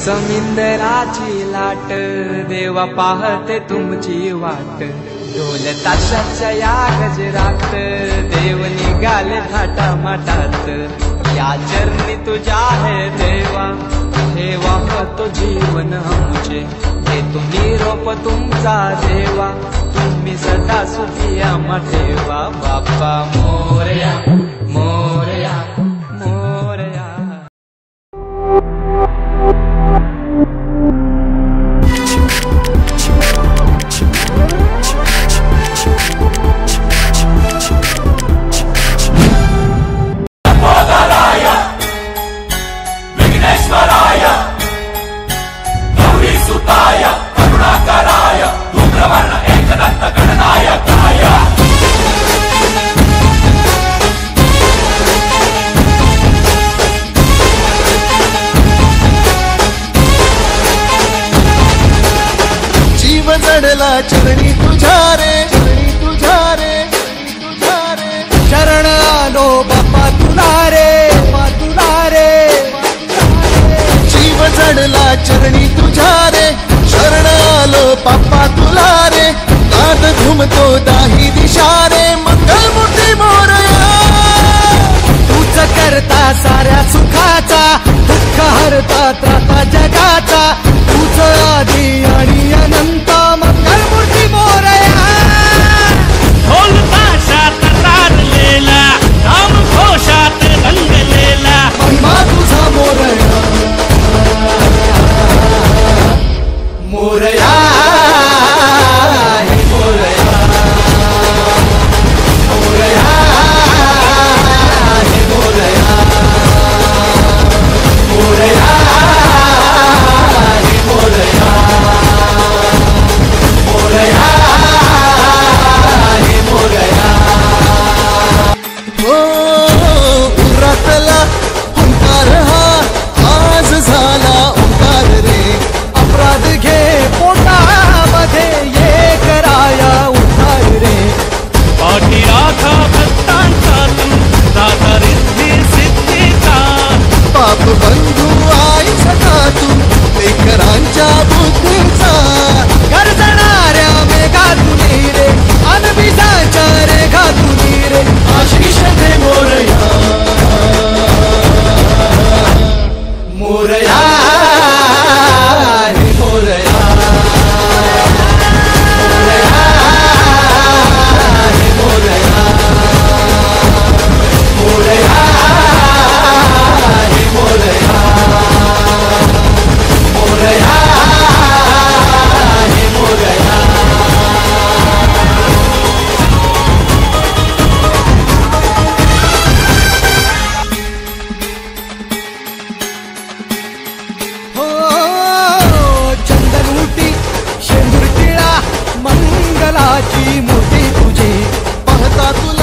समिंदराची लाट देवा पाहते तुमची वाट ढोल ताशाच्या या गजरात देव निघाले थाटा माटात या चरणी तुझ्या है देवा ठेवा तो जीवन आमचे हे तुम्ही रोप तुमचा देवा तुम्ही सदा सुखी आम्हा ठेवा बाप्पा मोरया मोरया मोरया। चढला चरणी तुझ्या रे शरण आलो बाप्पा तुला रे जीव चढला चरणी तुझ्या रे शरण आलो बाप्पा तुला रे नाद घुमतो दाही दिशा रे मंगल मूर्ती मोरया तूच करता साऱ्या सुखाचा दुःख हरता त्राता जगाचा तूच आदी आणि अनंत मंगल मूर्ती मोरया ढोल ताशात राजलेला राम घोषात रंगलेला महिमा तुझा मोरया मोरया बंधू आई सखा तू लेकरांच्या बुद्धीचा गरजणाऱ्या मेघा तुनी रे अनबिजाच्या रेखा तुनी रे आशिष दे मोरया मोरया मोरया मंगलाची मूर्ती तुझी पाहता तुला